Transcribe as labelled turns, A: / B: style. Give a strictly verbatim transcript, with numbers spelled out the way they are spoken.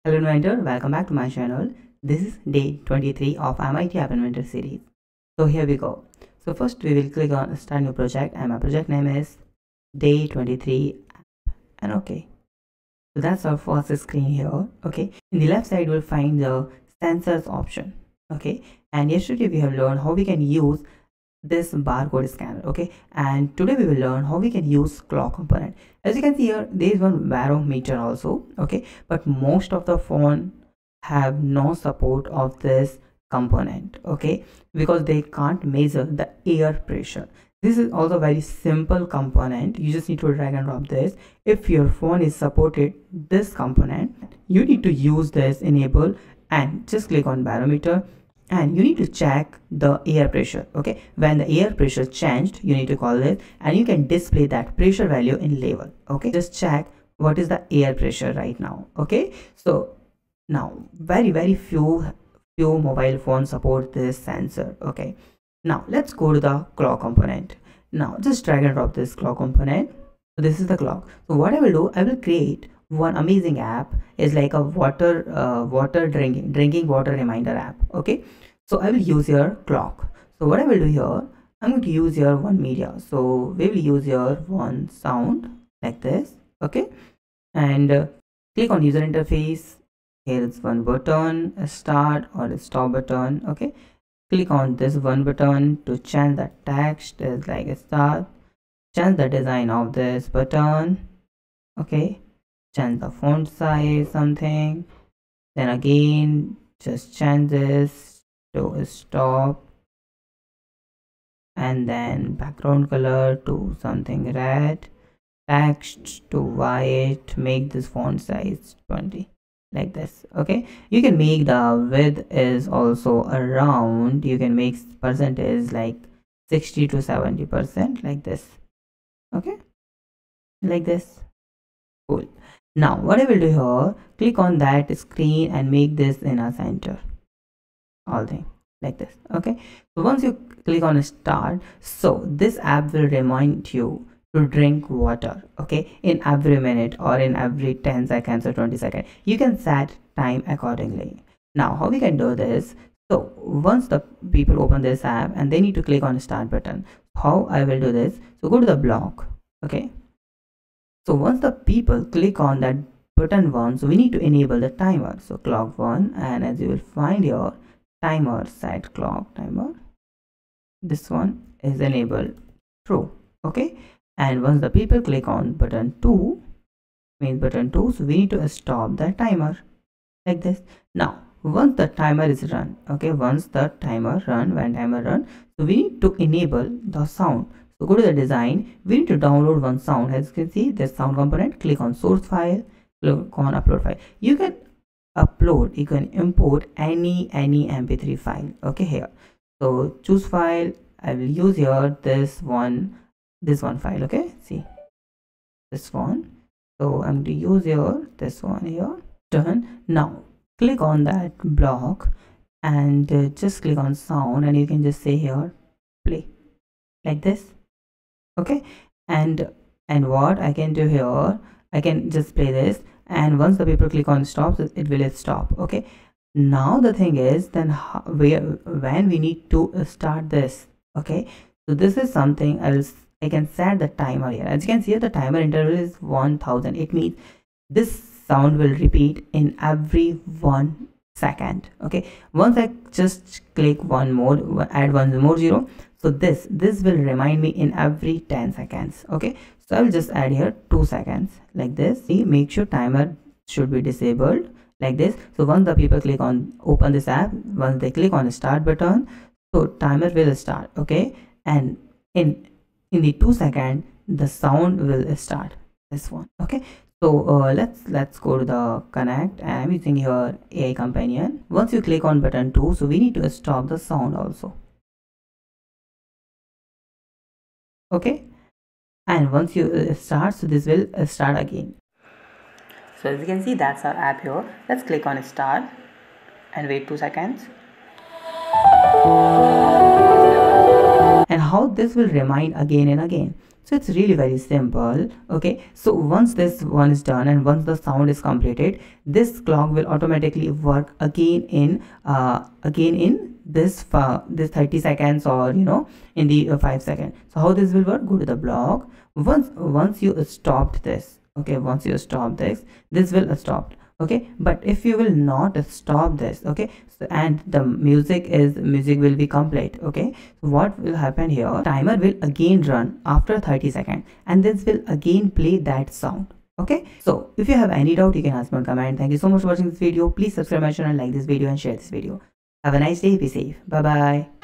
A: Hello Inventor, welcome back to my channel. This is day twenty-three of M I T App Inventor series. So here we go. So first we will click on start new project and my project name is day twenty-three and okay. So that's our first screen here. Okay, in the left side we'll find the sensors option. Okay, and yesterday we have learned how we can use this barcode scanner. Okay, and today we will learn how we can use clock component. As you can see here, there is one barometer also. Okay, but most of the phone have no support of this component. Okay, because they can't measure the air pressure. This is also very simple component. You just need to drag and drop this. If your phone is supported this component, you need to use this enable and just click on barometer and you need to check the air pressure. Okay, when the air pressure changed, you need to call it and you can display that pressure value in level. Okay, just check what is the air pressure right now. Okay, so now very very few few mobile phones support this sensor. Okay, now let's go to the clock component. Now just drag and drop this clock component. So this is the clock. So what I will do, I will create one amazing app is like a water uh, water drinking drinking water reminder app. Okay, so I will use your clock. So what I will do here, I'm going to use your one media. So we will use your one sound like this. Okay, and uh, click on user interface. Here is one button, a start or a stop button. Okay, click on this one button to change the text is like a start. Change the design of this button. Okay, change the font size something, then again just change this to stop and then background color to something red, text to white, make this font size twenty like this. Okay, you can make the width is also around, you can make percentage like sixty to seventy percent like this. Okay, like this. Cool. Now what I will do here, click on that screen and make this in a center, all thing like this. Okay, so once you click on start, so this app will remind you to drink water. Okay, in every minute or in every ten seconds or twenty seconds. You can set time accordingly. Now how we can do this, so once the people open this app and they need to click on start button, how I will do this, so go to the block. Okay, so once the people click on that button one, so we need to enable the timer. So clock one, and as you will find your timer set clock timer, this one is enabled true. Okay, and once the people click on button two, means button two, so we need to stop the timer like this. Now once the timer is run, okay, once the timer run, when timer run, so we need to enable the sound. So go to the design, we need to download one sound. As you can see, this sound component, click on source file, click on upload file. You can upload, you can import any any M P three file. Okay, here, so choose file. I will use here this one, this one file. Okay, see this one. So I'm going to use here this one here. Done. Now click on that block and uh, just click on sound, and you can just say here play like this. Okay, and and what I can do here, I can just play this, and once the people click on stop, it will stop. Okay, now the thing is then how, where when we need to start this. Okay, so this is something else. I can set the timer here. As you can see, the timer interval is one thousand. It means this sound will repeat in every one second. Okay, once I just click one more, add one more zero, so this this will remind me in every ten seconds. Okay, so I will just add here two seconds like this. See, make sure timer should be disabled like this. So once the people click on open this app, once they click on the start button, so timer will start. Okay, and in in the two second the sound will start, this one. Okay, so uh, let's let's go to the connect, and I'm using here A I companion. Once you click on button two, so we need to stop the sound also. Okay, and once you uh, start, so this will uh, start again. So as you can see, that's our app here. Let's click on start and wait two seconds. And how this will remind again and again. So So it's really very simple. Okay, so once this one is done and once the sound is completed, this clock will automatically work again in uh again in this uh, this thirty seconds, or you know, in the uh, five seconds. So how this will work? Go to the block. Once once you stopped this, okay, once you stop this, this will stop. Okay, but if you will not stop this, okay, so and the music is music will be complete. Okay, so what will happen here? Timer will again run after thirty seconds, and this will again play that sound. Okay, so if you have any doubt, you can ask me on comment. Thank you so much for watching this video. Please subscribe my channel, like this video, and share this video. Have a nice day. Be safe. Bye bye.